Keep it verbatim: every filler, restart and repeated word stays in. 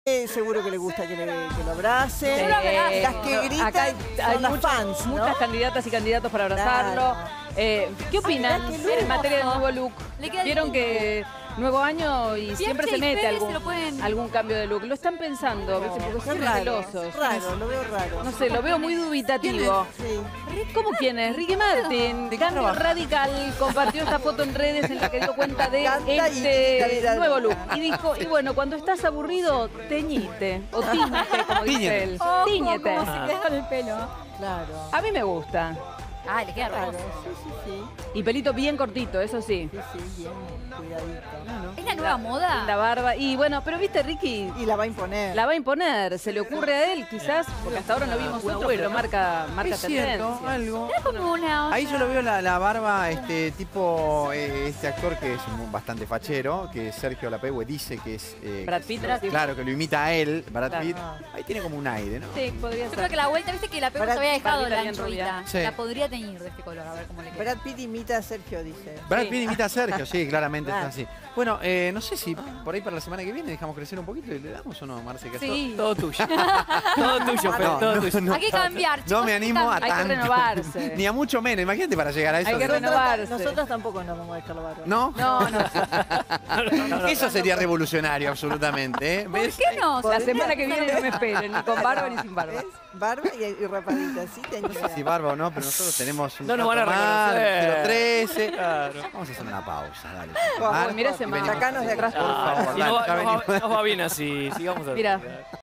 Eh, seguro que le gusta que, le, que lo abracen. Sí. Las que gritan Acá hay, hay son las muchas, fans, ¿no? muchas candidatas y candidatos para abrazarlo. Claro. Eh, ¿Qué opinan Ay, mirá qué en materia de nuevo look? Vieron que nuevo año y siempre se mete algún, pueden... algún cambio de look. Lo están pensando, No, ¿viste? Porque qué son raro, celosos. raro, lo veo raro. No sé, lo veo muy dubitativo. Sí. ¿Cómo quién es? Ricky Martin, Cambio Radical, compartió esta foto en redes en la que dio cuenta de Canta y este calidad. nuevo look. Y dijo, y bueno, cuando estás aburrido, teñite. O tíñete, como dice él. Ojo, Tíñete. cómo se queda con el pelo. Claro. A mí me gusta. Ah, le queda Claro, hermoso. sí, sí, sí. Y pelito bien cortito, eso sí. Sí, sí, bien cuidadito. ¿Es la nueva moda? La barba. Y bueno, pero viste, Ricky, Y la va a imponer. la va a imponer. Se le ocurre a él, quizás, porque hasta ahora no vimos nosotros, pero marca, marca Es cierto, tendencia. algo. Era como una onda. Ahí yo lo veo la, la barba, este tipo, eh, este actor que es un- bastante fachero, que Sergio Lapegue dice que es... eh, Brad Pitt. que- Claro, que lo imita a él, Brad Claro. Pitt. Ahí tiene como un aire, ¿no? Sí, podría Yo ser. creo que la vuelta, viste que la Pepe Brad- se había dejado Barbita la bien rubia. anchoita. Sí. La podría teñir de este color, a ver cómo le queda. Brad Pitt imita a Sergio, dice. Brad Sí. Pitt imita a Sergio, sí, claramente Claro. es así. Bueno, eh, no sé si por ahí para la semana que viene dejamos crecer un poquito y le damos o no, Marce. que Sí. Todo tuyo. Todo tuyo, Fer, No, todo no, tuyo. no. Hay que cambiar, chicos. No me animo a Hay que tanto. renovarse. Ni a mucho menos, imagínate para llegar a eso. Hay que de- renovarse. Nosotros tampoco nos vamos a dejar la barba. ¿No? No, no. Eso sería revolucionario, absolutamente. ¿eh? ¿Por ¿Ves? qué no? La semana que viene no me esperen, ni con barba ni sin barba. ¿Ves? Barba y, y rapadita, sí, No teñida. sé si barba o no, pero nosotros tenemos un No nos van a dato más, reconocer. cero trece. Claro. Vamos a hacer una pausa, dale. Por Mar, Uy, mira ese y man. venimos. Sacanos de acá. Por favor, Y dale, no, va- ya nos va- venimos. nos va bien así, sigamos así. Mira.